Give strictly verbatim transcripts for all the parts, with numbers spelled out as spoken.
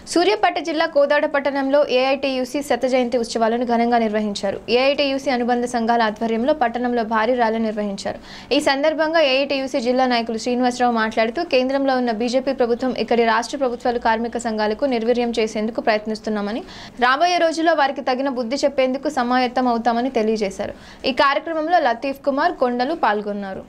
సూర్యాపేట జిల్లా కోదాడ పట్టణంలో ఏఐటీయూసీ శత జయంతి ఉత్సవాలను ఘనంగా నిర్వహించారు. ఏఐటీయూసీ అనుబంధ సంఘాల ఆధ్వర్యంలో పట్టణంలో భారీ ర్యాలీ నిర్వహించారు. ఈ సందర్భంగా ఏఐటీయూసీ జిల్లా నాయకులు శ్రీనివాసరావు మాట్లాడుతూ కేంద్రంలో ఉన్న బీజేపీ ప్రభుత్వం ఇక్కడి రాష్ట్ర ప్రభుత్వాలు కార్మిక సంఘాలకు నిర్వీర్యం చేసేందుకు ప్రయత్నిస్తున్నామని, రాబోయే రోజుల్లో వారికి తగిన బుద్ధి చెప్పేందుకు సమాయత్తం అవుతామని తెలియజేశారు. ఈ కార్యక్రమంలో లతీఫ్ కుమార్, కొండలు పాల్గొన్నారు.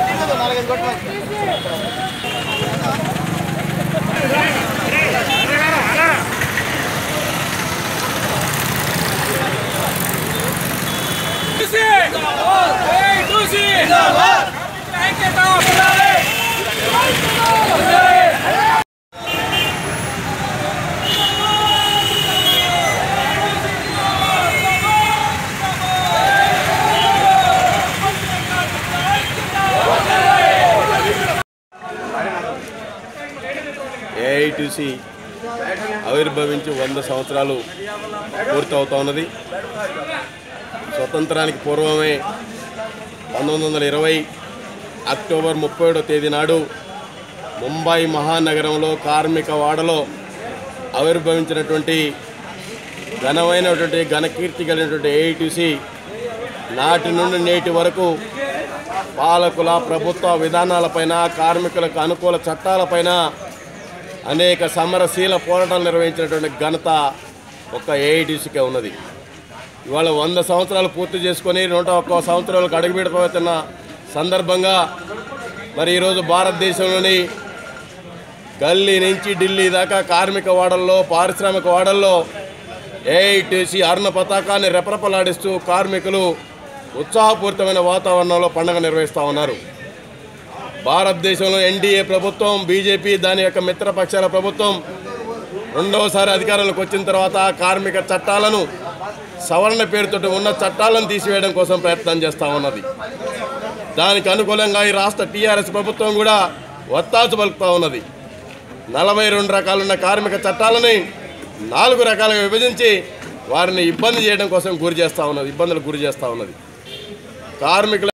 ఏఐటీసీ ఆవిర్భవించి వంద సంవత్సరాలు పూర్తవుతా ఉన్నది. స్వతంత్రానికి పూర్వమే పంతొమ్మిది వందల ఇరవై అక్టోబర్ ముప్పై ఏడో తేదీ నాడు ముంబై మహానగరంలో కార్మిక వాడలో ఆవిర్భవించినటువంటి ఘనమైనటువంటి ఘనకీర్తి కలిగినటువంటి ఏఐటీసీ నాటి నుండి నేటి వరకు పాలకుల ప్రభుత్వ విధానాలపైన, కార్మికులకు అనుకూల చట్టాలపైన అనేక సమరశీల పోరాటాలు నిర్వహించినటువంటి ఘనత ఒక ఏఐటీసీకే ఉన్నది. ఇవాళ వంద సంవత్సరాలు పూర్తి చేసుకొని నూట ఒక్క సంవత్సరాలకు అడుగుపెట్టబోతున్న సందర్భంగా మరి ఈరోజు భారతదేశంలోని గల్లీ నుంచి ఢిల్లీ దాకా కార్మిక వాడల్లో, పారిశ్రామిక వాడల్లో ఏఐటీసీ అరుణ పతాకాన్ని రెపరెపలాడిస్తూ కార్మికులు ఉత్సాహపూరితమైన వాతావరణంలో పండుగ నిర్వహిస్తూ ఉన్నారు. భారతదేశంలో ఎన్డీఏ ప్రభుత్వం, బీజేపీ దాని యొక్క మిత్రపక్షాల ప్రభుత్వం రెండవసారి అధికారంలోకి వచ్చిన తర్వాత కార్మిక చట్టాలను, సవరణ పేరుతో ఉన్న చట్టాలను తీసివేయడం కోసం ప్రయత్నం చేస్తూ ఉన్నది. దానికి అనుకూలంగా ఈ రాష్ట్ర టీఆర్ఎస్ ప్రభుత్వం కూడా వత్తాసు పలుకుతూ ఉన్నది. నలభై రెండు రకాలున్న కార్మిక చట్టాలని నాలుగు రకాలుగా విభజించి వారిని ఇబ్బంది చేయడం కోసం గురి చేస్తూ ఉన్నది ఇబ్బందులకు గురి చేస్తూ ఉన్నది. కార్మికుల